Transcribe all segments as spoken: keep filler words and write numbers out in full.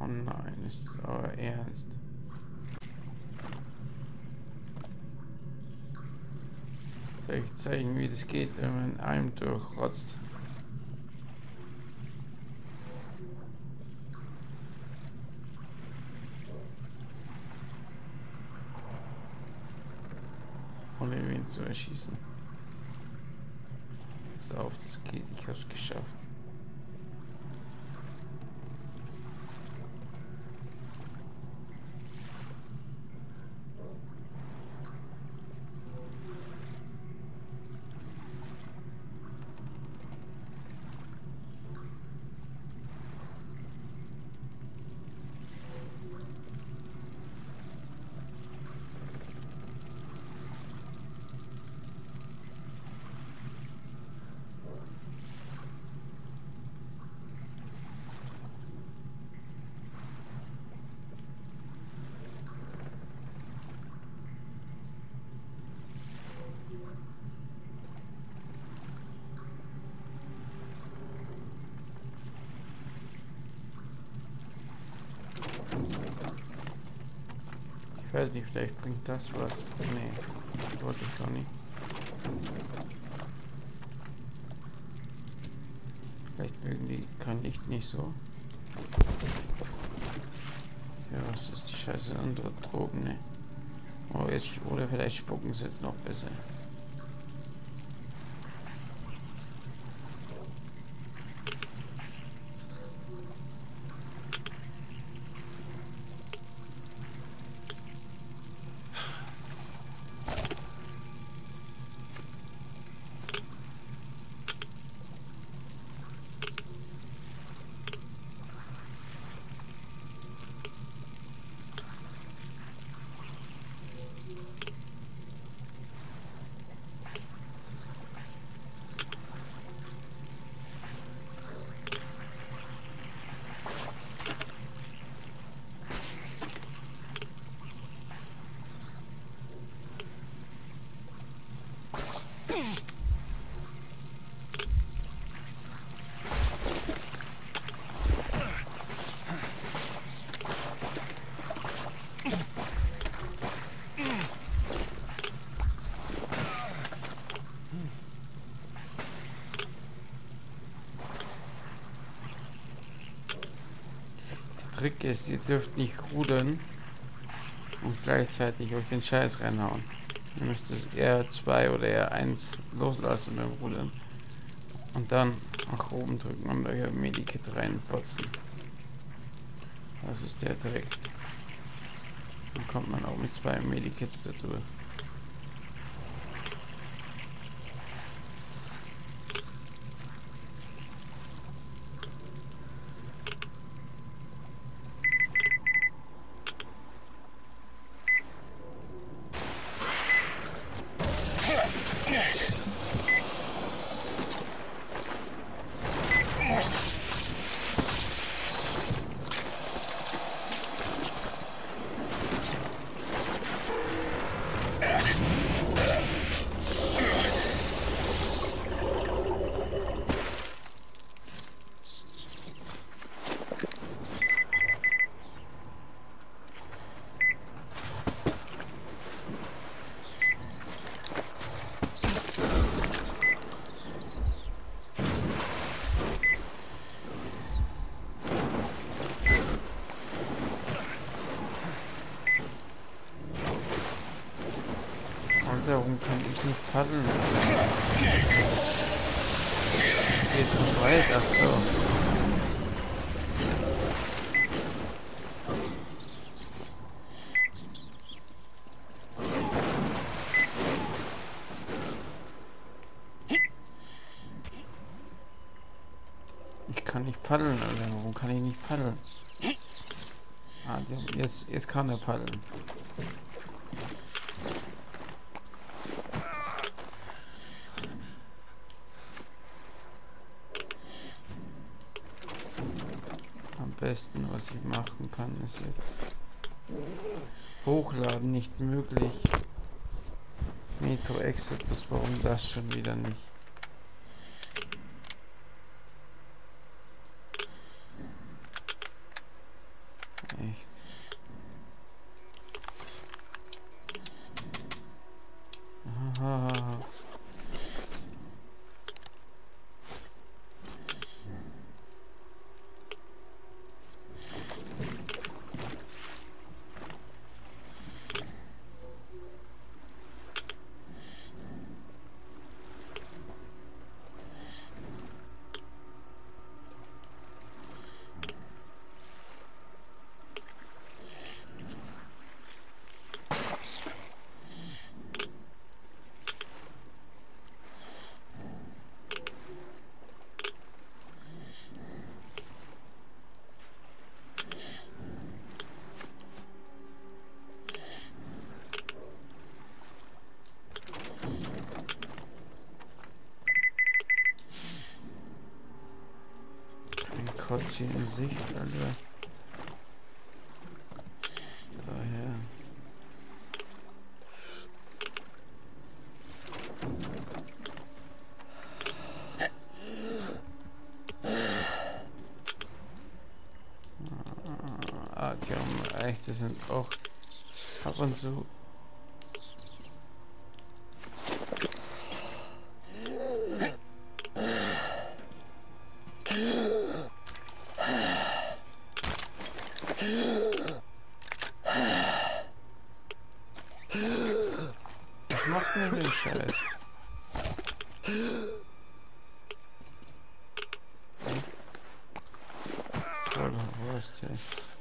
Oh nein, ist aber ernst. Soll ich zeigen, wie das geht, wenn man in einem durchrotzt? Ohne wen zu erschießen. Pass auf, das geht, ich hab's geschafft. Ich weiß nicht, vielleicht bringt das was. Nee, das wollte ich doch nicht. Vielleicht mögen die kein Licht nicht so. Ja, was ist die Scheiße? Andere Drogen, ne? Oh, jetzt, oder vielleicht spucken sie jetzt noch besser. Trick ist, ihr dürft nicht rudern und gleichzeitig euch den Scheiß reinhauen. Ihr müsst es R zwei oder R eins loslassen beim Rudern und dann nach oben drücken und euer Medikit reinpotzen. Das ist der Trick. Dann kommt man auch mit zwei Medikits da durch. Warum kann ich nicht paddeln? Hier ist ein Wald, ach so. Ich kann nicht paddeln, Alter. Warum kann ich nicht paddeln? Ah, jetzt, jetzt kann er paddeln. Am besten, was ich machen kann, ist jetzt hochladen nicht möglich. Metro Exodus, warum das schon wieder nicht? Kotze in Sicht, Alter. Daher. Ah, okay, echt, das sind auch ab und zu. Was macht denn den Scheiß? Voll Wurst, ey.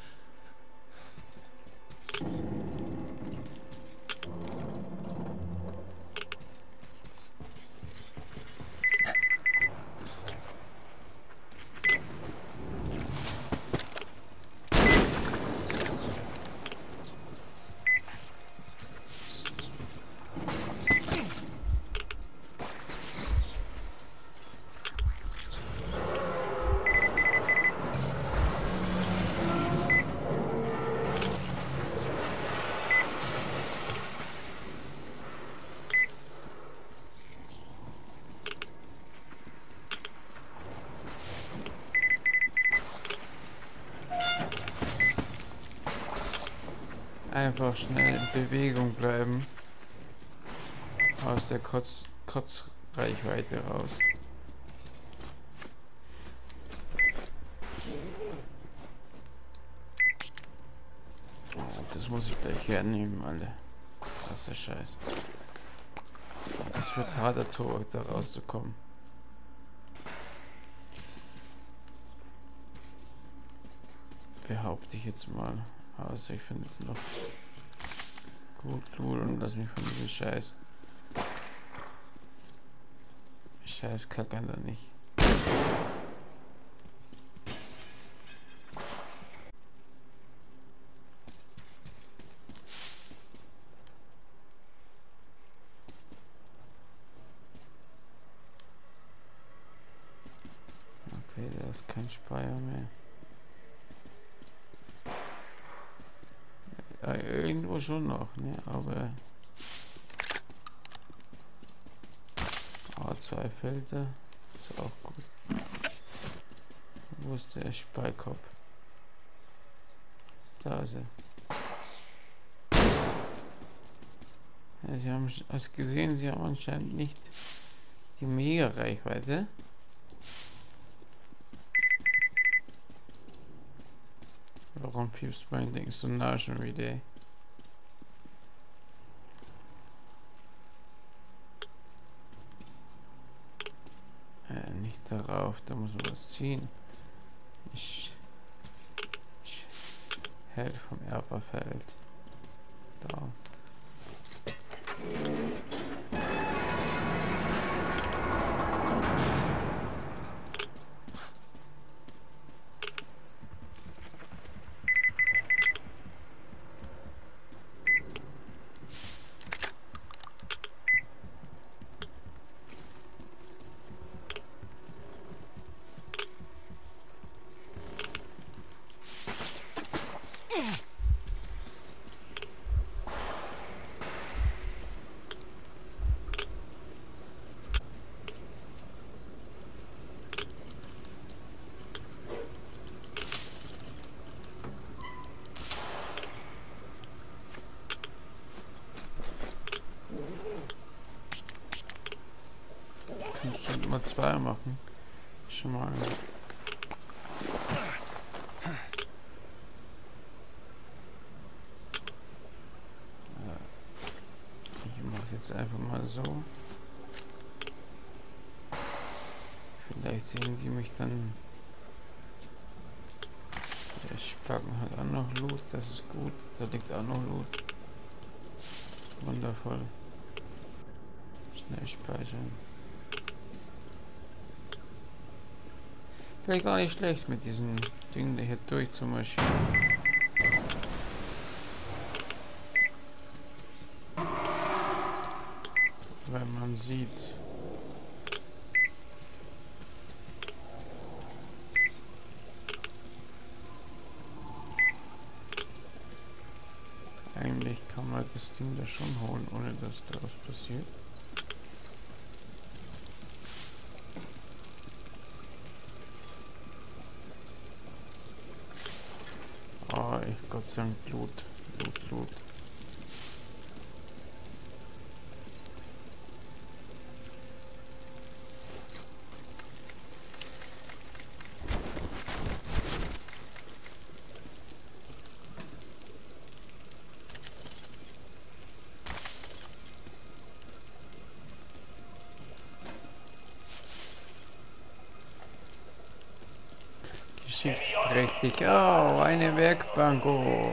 Einfach schnell in Bewegung bleiben. Aus der Kotz Kotzreichweite raus. Das muss ich gleich hernehmen, alle. Krasser Scheiß. Es wird harter Tobak, da rauszukommen. Behaupte ich jetzt mal. Also ich finde es noch gut, cool und lass mich von diesem Scheiß Scheiß kackern da nicht. Okay, da ist kein Speier mehr. Ja, irgendwo schon noch, ne? Aber oh, zwei Felder ist auch gut. Wo ist der Speikopf? Da ist er. Ja, sie haben es gesehen, sie haben anscheinend nicht die Mega-Reichweite. Warum piepst mein Ding so nah schon wieder? Äh, nicht darauf, da muss man was ziehen. Ich, ich hält vom Erberfeld. Da. Ich könnte mal zwei machen. Schon mal. Ich mache es jetzt einfach mal so. Vielleicht sehen die mich dann. Der Spacken hat auch noch Loot, das ist gut. Da liegt auch noch Loot. Wundervoll. Schnell speichern. Vielleicht gar nicht schlecht mit diesem Ding hier durchzumarschieren. Weil man sieht, das Ding da schon holen, ohne dass da was passiert. Ah, oh, ich Gott sei Dank Blut, Blut, Blut. Geschichtsträchtig. Oh, eine Werkbank. Oh.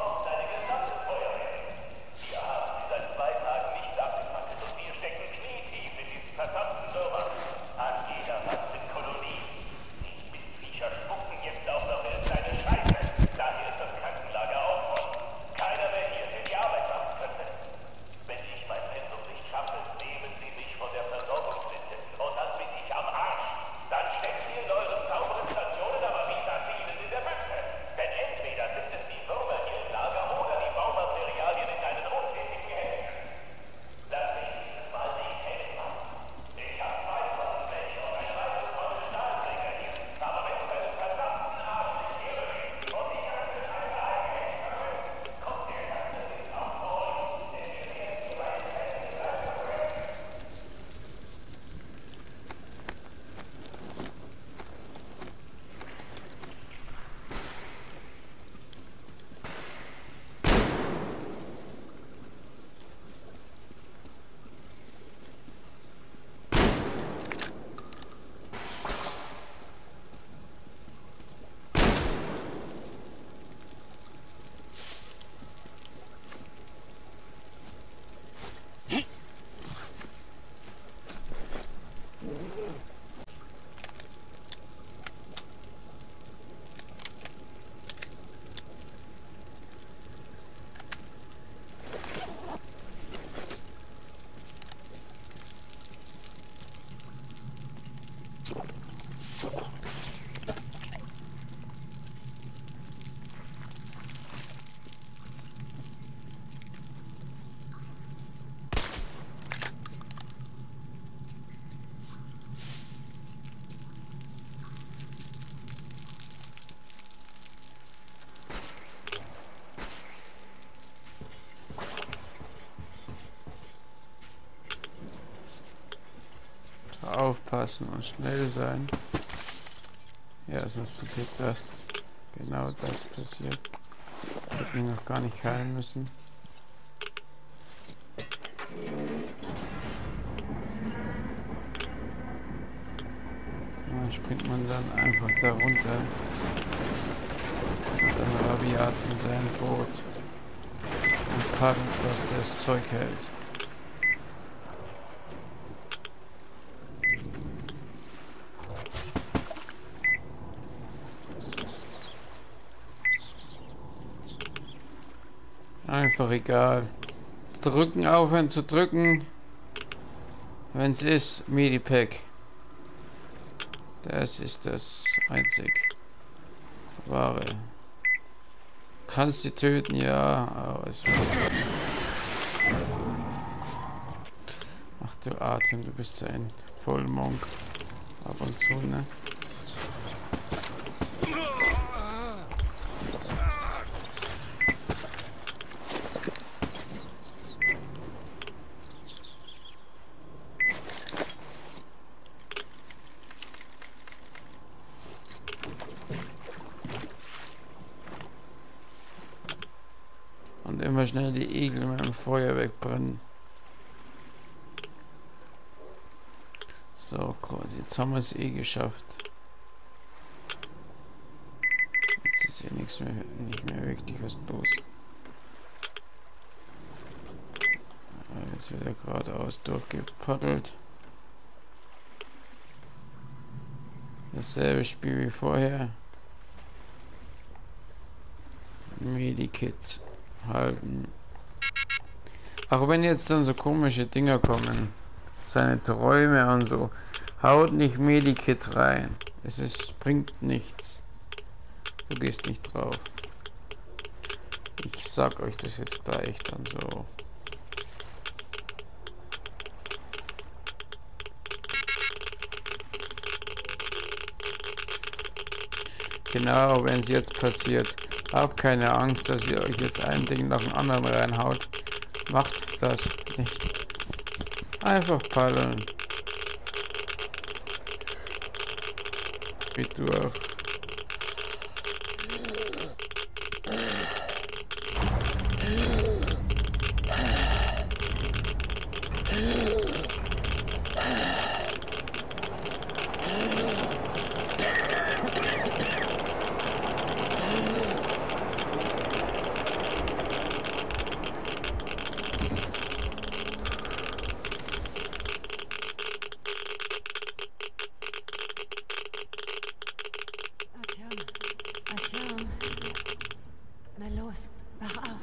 Aufpassen und schnell sein. Ja, sonst passiert das. Genau das passiert. Ich hätte ihn noch gar nicht heilen müssen. Dann springt man dann einfach da runter. Und dann rabiat in sein Boot. Und paddelt, was das Zeug hält. Einfach egal. Drücken, aufhören zu drücken. Wenn es ist, Medipack. Das ist das einzig wahre. Kannst sie töten, ja, aber es wird. Ach du Atem, du bist so ein Vollmonk. Ab und zu, ne? Und immer schnell die Igel mit dem Feuer wegbrennen. So, jetzt haben wir es eh geschafft. Jetzt ist ja nichts mehr, nicht mehr wirklich was los. Jetzt wird er geradeaus durchgepaddelt. Dasselbe Spiel wie vorher. Medikit halten. Auch wenn jetzt dann so komische Dinger kommen, seine Träume und so, haut nicht Medikit rein. Es ist, bringt nichts. Du gehst nicht drauf. Ich sag euch das jetzt gleich dann so. Genau, wenn es jetzt passiert, habt keine Angst, dass ihr euch jetzt ein Ding nach dem anderen reinhaut. Macht das nicht. Einfach paddeln. Geht durch. Artyom, Artyom. Na los, wach auf.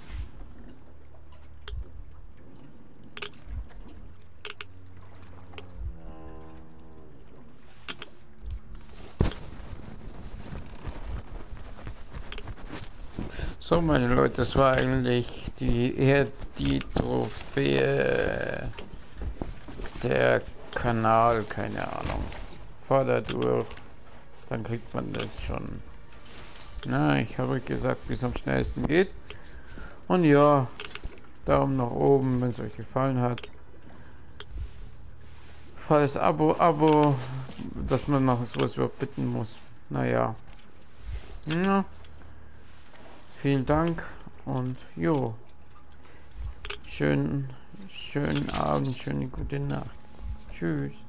So, meine Leute, das war eigentlich die eher die Trophäe, der Kanal, keine Ahnung. Fahr da durch, dann kriegt man das schon. Na, ich habe gesagt, wie es am schnellsten geht. Und ja, Daumen nach oben, wenn es euch gefallen hat. Falls Abo, Abo, dass man noch sowas überhaupt bitten muss. Naja. Ja. Vielen Dank und jo. Schönen, schönen Abend, schöne gute Nacht. Tschüss.